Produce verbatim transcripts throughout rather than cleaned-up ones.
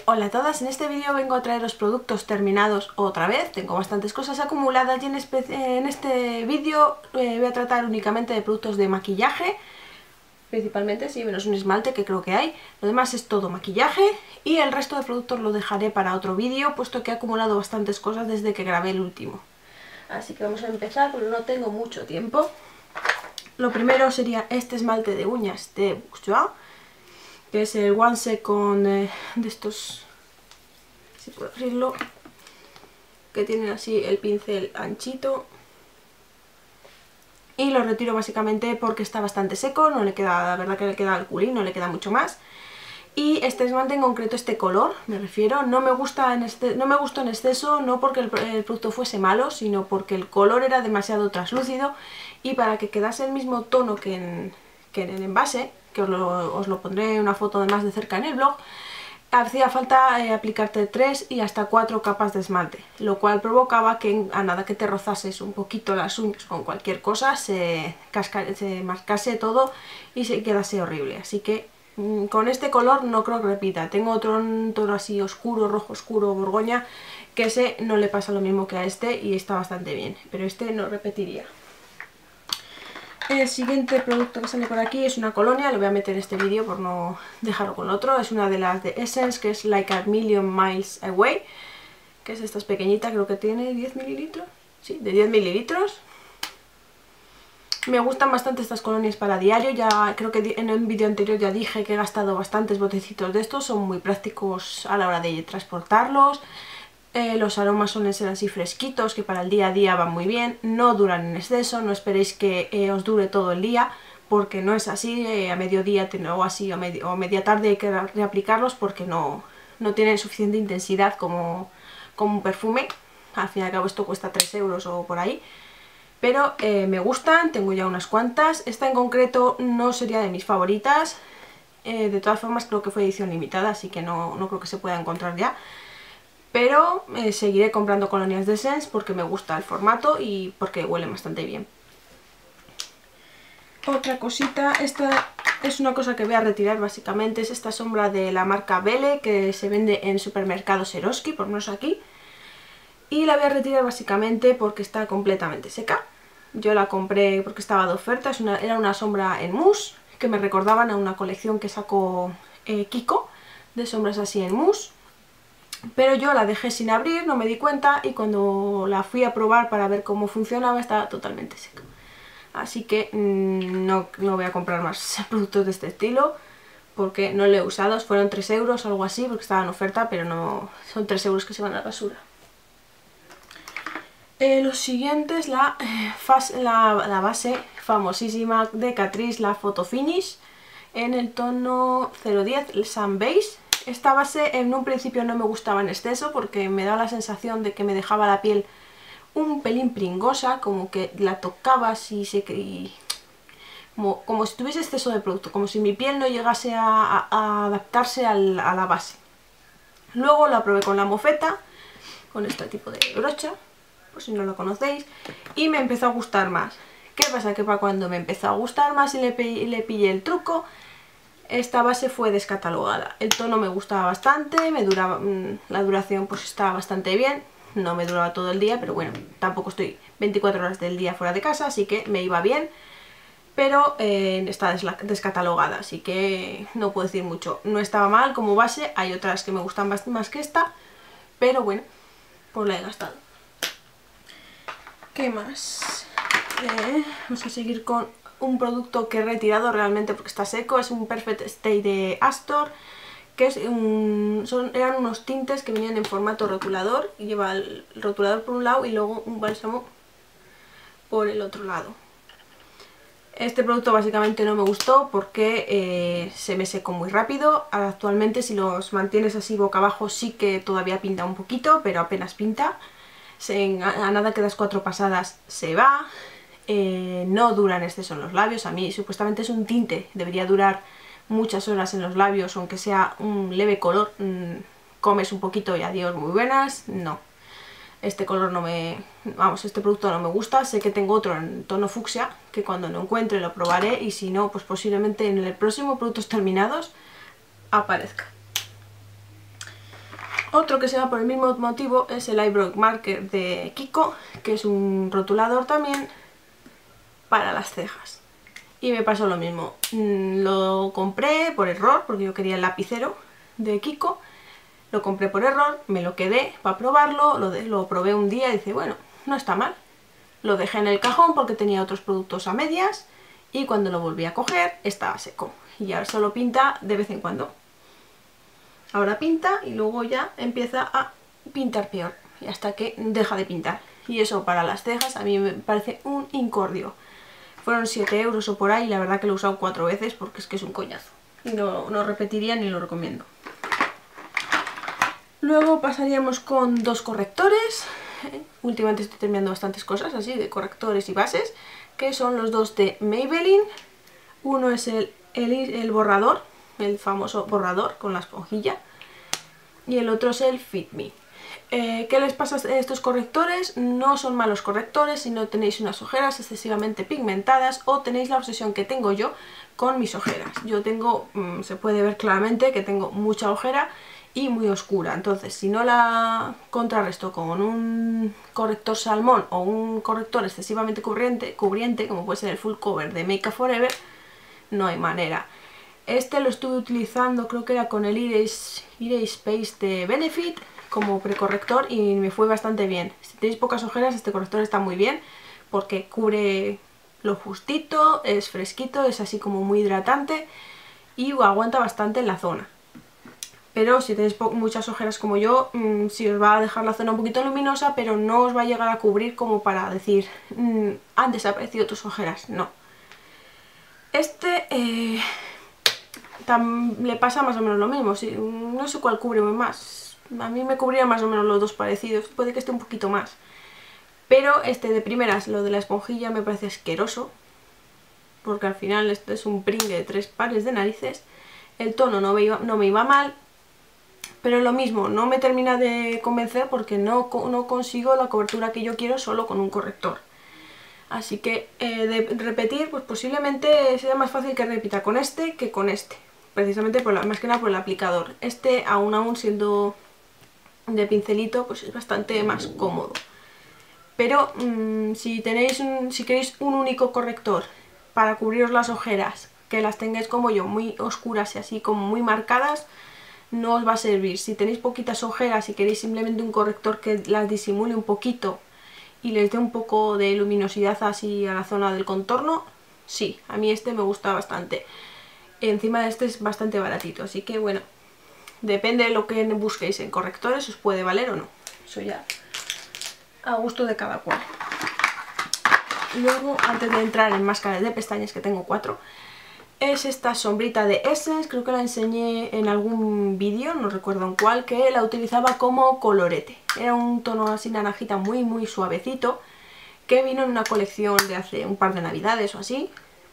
Hola a todas, en este vídeo vengo a traeros productos terminados otra vez. Tengo bastantes cosas acumuladas y en, en este vídeo eh, voy a tratar únicamente de productos de maquillaje, principalmente, sí, menos un esmalte que creo que hay. Lo demás es todo maquillaje y el resto de productos lo dejaré para otro vídeo, puesto que he acumulado bastantes cosas desde que grabé el último. Así que vamos a empezar porque no tengo mucho tiempo. Lo primero sería este esmalte de uñas de Bourjois, que es el One Second eh, de estos, si puedo abrirlo, que tienen así el pincel anchito, y lo retiro básicamente porque está bastante seco, no le queda, la verdad que le queda al culín, no le queda mucho más. Y este esmalte en concreto, este color, me refiero, no me gusta en este, no me gustó en exceso, no porque el, el producto fuese malo, sino porque el color era demasiado translúcido, y para que quedase el mismo tono que en, que en el envase, que os lo, os lo pondré una foto de más de cerca en el blog, hacía falta eh, aplicarte tres y hasta cuatro capas de esmalte, lo cual provocaba que a nada que te rozases un poquito las uñas con cualquier cosa se, casca, se marcase todo y se quedase horrible. Así que mmm, con este color no creo que repita. Tengo otro tono así oscuro, rojo oscuro, borgoña, que ese no le pasa lo mismo que a este y está bastante bien, pero este no repetiría. El siguiente producto que sale por aquí es una colonia, lo voy a meter en este vídeo por no dejarlo con otro. Es una de las de Essence, que es Like a Million Miles Away, que es esta pequeñita, creo que tiene diez mililitros, sí, de diez mililitros. Me gustan bastante estas colonias para diario, ya creo que en un vídeo anterior ya dije que he gastado bastantes botecitos de estos, son muy prácticos a la hora de transportarlos. Eh, los aromas suelen ser así fresquitos, que para el día a día van muy bien, no duran en exceso, no esperéis que eh, os dure todo el día, porque no es así, eh, a mediodía o así, o, medi o media tarde hay que reaplicarlos porque no, no tienen suficiente intensidad como, como un perfume. Al fin y al cabo esto cuesta tres euros o por ahí, pero eh, me gustan, tengo ya unas cuantas. Esta en concreto no sería de mis favoritas, eh, de todas formas creo que fue edición limitada, así que no, no creo que se pueda encontrar ya. Pero eh, seguiré comprando colonias de Essence porque me gusta el formato y porque huelen bastante bien. Otra cosita, esta es una cosa que voy a retirar básicamente, es esta sombra de la marca Belle que se vende en supermercados Eroski, por lo menos aquí. Y la voy a retirar básicamente porque está completamente seca. Yo la compré porque estaba de oferta, es una, era una sombra en mousse que me recordaban a una colección que sacó eh, Kiko, de sombras así en mousse. Pero yo la dejé sin abrir, no me di cuenta, y cuando la fui a probar para ver cómo funcionaba estaba totalmente seca. Así que mmm, no, no voy a comprar más productos de este estilo porque no lo he usado. Fueron tres euros, algo así, porque estaba en oferta, pero no son tres euros que se van a la basura. Eh, lo siguiente es la, eh, fas, la, la base famosísima de Catrice, la Photo Finish, en el tono cero diez, el Sun Base. Esta base en un principio no me gustaba en exceso porque me daba la sensación de que me dejaba la piel un pelín pringosa, como que la tocabas y se... Y como, como si tuviese exceso de producto, como si mi piel no llegase a, a, a adaptarse al, a la base. Luego la probé con la mofeta, con este tipo de brocha, por si no lo conocéis, y me empezó a gustar más. ¿Qué pasa? Que para cuando me empezó a gustar más y le, le pillé el truco, esta base fue descatalogada. El tono me gustaba bastante, me duraba, mmm, la duración pues estaba bastante bien, no me duraba todo el día, pero bueno, tampoco estoy veinticuatro horas del día fuera de casa, así que me iba bien, pero eh, está descatalogada, así que no puedo decir mucho. No estaba mal como base, hay otras que me gustan más que esta, pero bueno, pues la he gastado. ¿Qué más? Eh, vamos a seguir con un producto que he retirado realmente porque está seco. Es un Perfect Stay de Astor, que es un, son, eran unos tintes que venían en formato rotulador, y lleva el rotulador por un lado y luego un bálsamo por el otro lado. Este producto básicamente no me gustó porque eh, se me secó muy rápido. Actualmente si los mantienes así boca abajo sí que todavía pinta un poquito, pero apenas pinta. Se, a nada que das cuatro pasadas se va. Eh, no dura en exceso en los labios. A mí supuestamente es un tinte, debería durar muchas horas en los labios, aunque sea un leve color. Mmm, comes un poquito y adiós, muy buenas. No, este color no me... vamos, este producto no me gusta. Sé que tengo otro en tono fucsia, que cuando lo encuentre lo probaré, y si no, pues posiblemente en el próximo Productos Terminados aparezca. Otro que se llama por el mismo motivo es el Eyebrow Marker de Kiko, que es un rotulador también para las cejas. Y me pasó lo mismo, lo compré por error, porque yo quería el lapicero de Kiko, lo compré por error, me lo quedé para probarlo, lo, de, lo probé un día y dije, bueno, no está mal. Lo dejé en el cajón porque tenía otros productos a medias y cuando lo volví a coger estaba seco. Y ahora solo pinta de vez en cuando. Ahora pinta y luego ya empieza a pintar peor, y hasta que deja de pintar. Y eso para las cejas a mí me parece un incordio. Fueron siete euros o por ahí, y la verdad que lo he usado cuatro veces porque es que es un coñazo. Y no, no repetiría ni lo recomiendo. Luego pasaríamos con dos correctores. Últimamente estoy terminando bastantes cosas así de correctores y bases, que son los dos de Maybelline. Uno es el, el, el borrador, el famoso borrador con la esponjilla, y el otro es el Fit Me. Eh, ¿Qué les pasa a estos correctores? No son malos correctores si no tenéis unas ojeras excesivamente pigmentadas o tenéis la obsesión que tengo yo con mis ojeras. Yo tengo, mmm, se puede ver claramente que tengo mucha ojera y muy oscura, entonces si no la contrarresto con un corrector salmón o un corrector excesivamente cubriente, cubriente como puede ser el Full Cover de Make Up For Ever, no hay manera. Este lo estuve utilizando, creo que era con el Erase, Erase Base de Benefit como precorrector y me fue bastante bien. Si tenéis pocas ojeras, este corrector está muy bien porque cubre lo justito, es fresquito, es así como muy hidratante y aguanta bastante en la zona. Pero si tenéis muchas ojeras como yo, mmm, sí os va a dejar la zona un poquito luminosa, pero no os va a llegar a cubrir como para decir mmm, han desaparecido tus ojeras, no. Este eh, le pasa más o menos lo mismo, sí, no sé cuál cubre más. A mí me cubrían más o menos los dos parecidos, puede que esté un poquito más. Pero este de primeras, lo de la esponjilla, me parece asqueroso, porque al final esto es un pringue de tres pares de narices. El tono no me iba, no me iba mal, pero lo mismo, no me termina de convencer porque no, no consigo la cobertura que yo quiero solo con un corrector. Así que eh, de repetir, pues posiblemente sea más fácil que repita con este que con este. Precisamente por la, más que nada por el aplicador. Este, aún aún siendo de pincelito, pues es bastante más cómodo. Pero mmm, si tenéis un, si queréis un único corrector para cubriros las ojeras, que las tengáis como yo, muy oscuras y así como muy marcadas, no os va a servir. Si tenéis poquitas ojeras y queréis simplemente un corrector que las disimule un poquito y les dé un poco de luminosidad así a la zona del contorno, sí, a mí este me gusta bastante. Encima de este es bastante baratito, así que bueno, depende de lo que busquéis en correctores, os puede valer o no. Eso ya a gusto de cada cual. Luego, antes de entrar en máscaras de pestañas, que tengo cuatro, es esta sombrita de Essence, creo que la enseñé en algún vídeo, no recuerdo en cuál, que la utilizaba como colorete. Era un tono así naranjita muy muy suavecito, que vino en una colección de hace un par de navidades o así.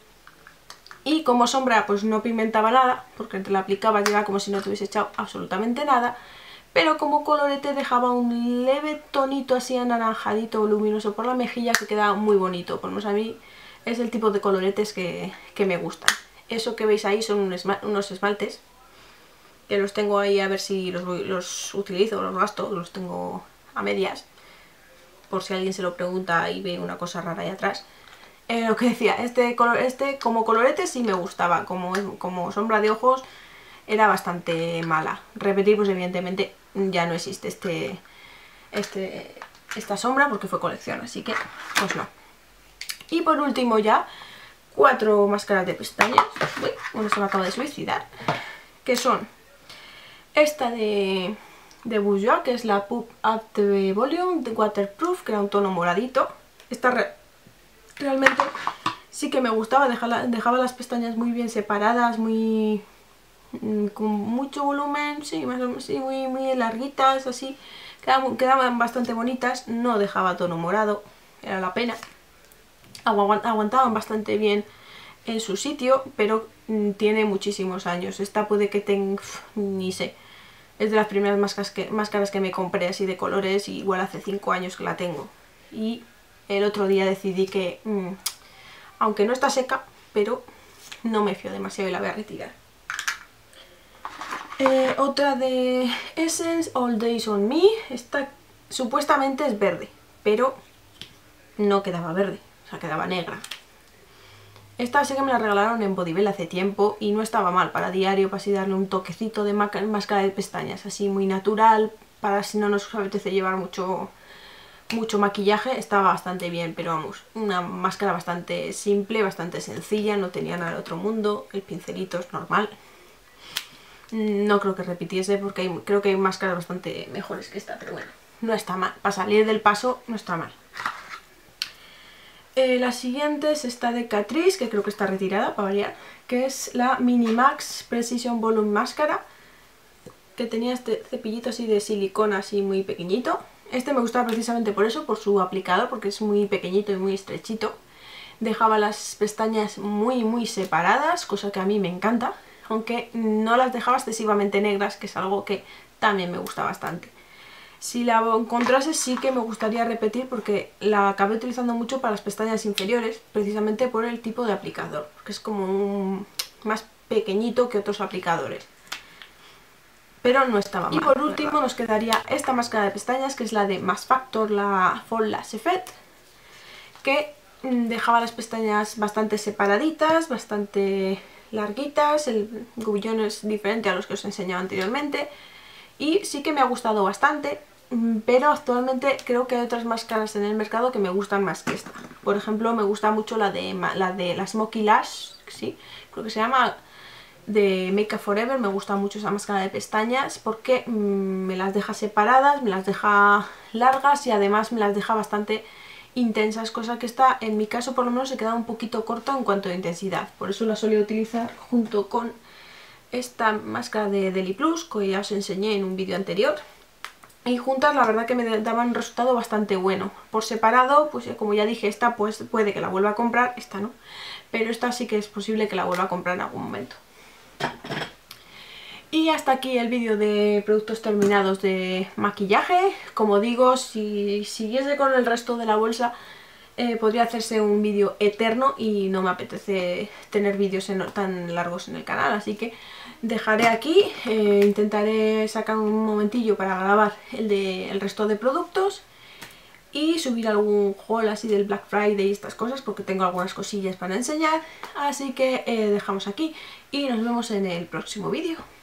Y como sombra pues no pigmentaba nada, porque te la aplicabas y era como si no te hubiese echado absolutamente nada. Pero como colorete dejaba un leve tonito así anaranjadito luminoso por la mejilla que quedaba muy bonito. Por lo menos a mí es el tipo de coloretes que, que me gustan. Eso que veis ahí son un esma unos esmaltes, que los tengo ahí a ver si los, los utilizo o los gasto, los tengo a medias, por si alguien se lo pregunta y ve una cosa rara ahí atrás. Eh, lo que decía, este, color, este como colorete sí me gustaba, como, como sombra de ojos era bastante mala. Repetir, pues evidentemente ya no existe este, este, esta sombra porque fue colección, así que pues no. Y por último ya, cuatro máscaras de pestañas. Uy, una se me acaba de suicidar. Que son esta de, de Bourjois, que es la Pop Up de Volume de Waterproof, que era un tono moradito. Esta re realmente sí que me gustaba, dejaba, dejaba las pestañas muy bien separadas, muy con mucho volumen, sí, más o menos, sí, muy, muy larguitas, así, quedaban, quedaban bastante bonitas, no dejaba tono morado, era la pena. Aguantaban bastante bien en su sitio, pero mm, tiene muchísimos años. Esta puede que tenga, ni sé, es de las primeras máscaras que, máscaras que me compré así de colores, y igual hace cinco años que la tengo. Y el otro día decidí que, mmm, aunque no está seca, pero no me fío demasiado y la voy a retirar. Eh, otra de Essence, All Days on Me. Esta supuestamente es verde, pero no quedaba verde, o sea, quedaba negra. Esta sí que me la regalaron en Bodybell hace tiempo y no estaba mal para diario, para así darle un toquecito de máscara de pestañas, así muy natural, para si no nos apetece llevar mucho, mucho maquillaje. Estaba bastante bien, pero vamos, una máscara bastante simple, bastante sencilla, no tenía nada del otro mundo, el pincelito es normal. No creo que repitiese porque hay, creo que hay máscaras bastante mejores que esta, pero bueno, no está mal, para salir del paso no está mal. Eh, la siguiente es esta de Catrice, que creo que está retirada para variar, que es la Minimax Precision Volume Máscara, que tenía este cepillito así de silicona así muy pequeñito. Este me gustaba precisamente por eso, por su aplicador, porque es muy pequeñito y muy estrechito. Dejaba las pestañas muy muy separadas, cosa que a mí me encanta, aunque no las dejaba excesivamente negras, que es algo que también me gusta bastante. Si la encontrase sí que me gustaría repetir porque la acabé utilizando mucho para las pestañas inferiores, precisamente por el tipo de aplicador, porque es como un más pequeñito que otros aplicadores. Pero no estaba mal. Y por último nos quedaría esta máscara de pestañas, que es la de Mass Factor, la Fond Lash Effect, que dejaba las pestañas bastante separaditas, bastante larguitas, el gubillón es diferente a los que os he enseñado anteriormente. Y sí que me ha gustado bastante, pero actualmente creo que hay otras máscaras en el mercado que me gustan más que esta. Por ejemplo, me gusta mucho la de la, de la Smoky Lash, sí, creo que se llama, de Make Up For Ever. Me gusta mucho esa máscara de pestañas porque mmm, me las deja separadas, me las deja largas y además me las deja bastante intensas, cosa que esta, en mi caso por lo menos, se queda un poquito corta en cuanto a intensidad. Por eso la solía utilizar junto con esta máscara de Deli Plus, que ya os enseñé en un vídeo anterior, y juntas la verdad que me daban un resultado bastante bueno. Por separado, pues como ya dije, esta pues puede que la vuelva a comprar, esta no, pero esta sí que es posible que la vuelva a comprar en algún momento. Y hasta aquí el vídeo de productos terminados de maquillaje. Como digo, si siguiese con el resto de la bolsa, Eh, podría hacerse un vídeo eterno y no me apetece tener vídeos tan largos en el canal, así que dejaré aquí, eh, intentaré sacar un momentillo para grabar el, de, el resto de productos y subir algún haul así del Black Friday y estas cosas, porque tengo algunas cosillas para enseñar, así que eh, dejamos aquí y nos vemos en el próximo vídeo.